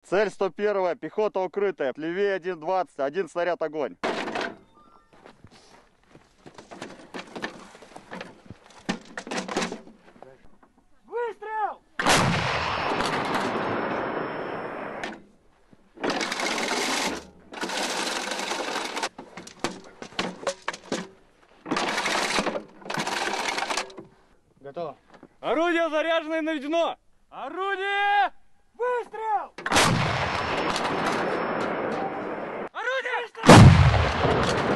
Цель 101, пехота укрытая, левее 1.20, один снаряд, огонь. Выстрел! Готово. Орудие заряжено и наведено! Орудие! Выстрел! Орудие! Выстрел!